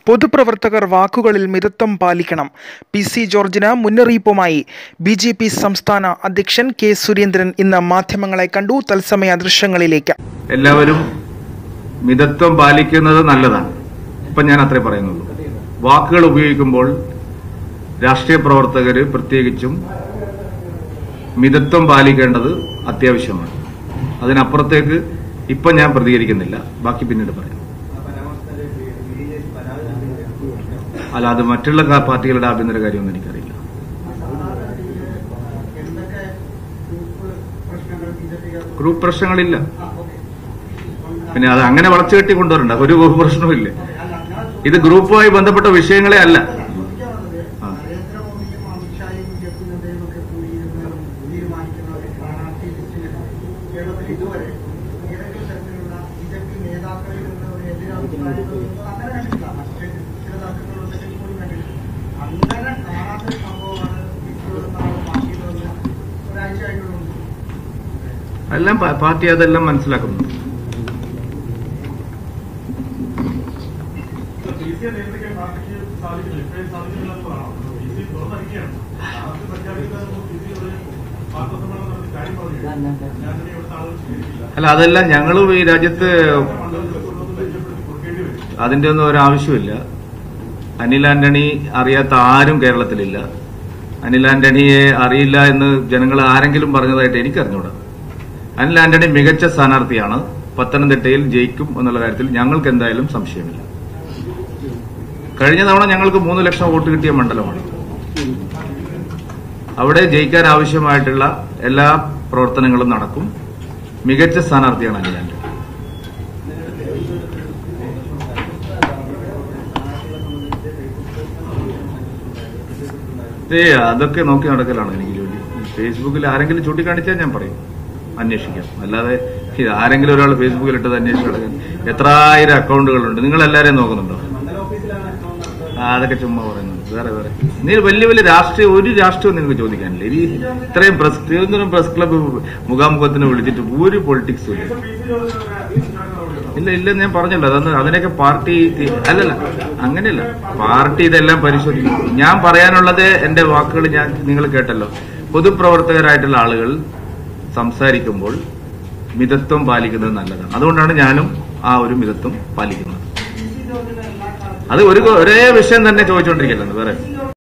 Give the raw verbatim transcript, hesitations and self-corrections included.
പൊതുപ്രവർത്തകർ വാക്കുകളിൽ മിതത്വം പാലിക്കണം. പി സി ജോർജിന് മുന്നറിയിപ്പുമായി ബി ജെ പി സംസ്ഥാന അധ്യക്ഷൻ കെ സുരേന്ദ്രൻ ഇന്ന് മാധ്യമങ്ങളെ കണ്ടു. തത്സമയ ദൃശ്യങ്ങളിലേക്ക്. എല്ലാവരും മിതത്വം പാലിക്കുന്നത് നല്ലതാണ്. ഇപ്പം ഞാൻ അത്രേ പറയുന്നുള്ളൂ. വാക്കുകൾ ഉപയോഗിക്കുമ്പോൾ രാഷ്ട്രീയ പ്രവർത്തകര് പ്രത്യേകിച്ചും മിതത്വം പാലിക്കേണ്ടത് അത്യാവശ്യമാണ്. അതിനപ്പുറത്തേക്ക് ഇപ്പം ഞാൻ പ്രതികരിക്കുന്നില്ല. ബാക്കി പിന്നീട് പറയാം. അല്ല, അത് മറ്റുള്ള പാർട്ടികളുടെ ആഭ്യന്തര കാര്യമൊന്നും എനിക്കറിയില്ല. ഗ്രൂപ്പ് പ്രശ്നങ്ങളില്ല. പിന്നെ അത് അങ്ങനെ വളച്ചു കെട്ടി കൊണ്ടുവരണ്ട. ഒരു ഗ്രൂപ്പ് പ്രശ്നവുമില്ല. ഇത് ഗ്രൂപ്പുമായി ബന്ധപ്പെട്ട വിഷയങ്ങളെ അല്ല. എല്ലാം പാർട്ടി അതെല്ലാം മനസ്സിലാക്കുന്നു. അല്ല, അതെല്ലാം ഞങ്ങളും ഈ രാജ്യത്ത് അതിന്റെ ഒന്നും ഒരാവശ്യമില്ല. അനിൽ ആന്റണി അറിയാത്ത ആരും കേരളത്തിലില്ല. അനിൽ ആന്റണിയെ അറിയില്ല എന്ന് ജനങ്ങൾ ആരെങ്കിലും പറഞ്ഞതായിട്ട് എനിക്കറിഞ്ഞൂടാ. അനിൽ ആന്റണി മികച്ച സ്ഥാനാർത്ഥിയാണ്. പത്തനംതിട്ടയിൽ ജയിക്കും എന്നുള്ള കാര്യത്തിൽ ഞങ്ങൾക്ക് എന്തായാലും സംശയമില്ല. കഴിഞ്ഞ തവണ ഞങ്ങൾക്ക് മൂന്ന് ലക്ഷം വോട്ട് കിട്ടിയ മണ്ഡലമാണ്. അവിടെ ജയിക്കാൻ ആവശ്യമായിട്ടുള്ള എല്ലാ പ്രവർത്തനങ്ങളും നടക്കും. മികച്ച സ്ഥാനാർത്ഥിയാണ് അനിൽ ആന്റണി. ഏ അതൊക്കെ നോക്കി നടക്കലാണ് എനിക്ക് ജോലി. ഫേസ്ബുക്കിൽ ആരെങ്കിലും ചൂണ്ടിക്കാണിച്ചാൽ ഞാൻ പറയും, അന്വേഷിക്കാം. അല്ലാതെ ആരെങ്കിലും ഒരാൾ ഫേസ്ബുക്കിൽ ഇട്ടത് അന്വേഷിച്ച് നടക്കാൻ എത്രായിരം അക്കൗണ്ടുകളുണ്ട്. നിങ്ങൾ എല്ലാവരെയും നോക്കുന്നുണ്ടോ? അതൊക്കെ ചുമ്മാ പറയുന്നത്. വേറെ വേറെ നീ വലിയ വലിയ രാഷ്ട്രീയ ഒരു രാഷ്ട്രീയവും നിങ്ങൾക്ക് ചോദിക്കാനില്ല. ഈ ഇത്രയും പ്രസ് തിരുവനന്തപുരം പ്രസ് ക്ലബ്ബ് മുഖാമുഖത്തിന് വിളിച്ചിട്ട് ഒരു പൊളിറ്റിക്സും ഇല്ല. ഇല്ല ഇല്ലെന്ന് ഞാൻ പറഞ്ഞല്ലോ. അതൊന്ന് അതിനൊക്കെ പാർട്ടി അല്ലല്ല, അങ്ങനെയല്ല. പാർട്ടി ഇതെല്ലാം പരിശോധിക്കും. ഞാൻ പറയാനുള്ളത് എന്റെ വാക്കുകൾ ഞാൻ നിങ്ങൾ കേട്ടല്ലോ. പൊതുപ്രവർത്തകരായിട്ടുള്ള ആളുകൾ സംസാരിക്കുമ്പോൾ മിതത്വം പാലിക്കുന്നത് നല്ലതാണ്. അതുകൊണ്ടാണ് ഞാനും ആ ഒരു മിതത്വം പാലിക്കുന്നത്. അത് ഒരു ഒരേ വിഷയം തന്നെ ചോദിച്ചുകൊണ്ടിരിക്കല്ലോ വേറെ.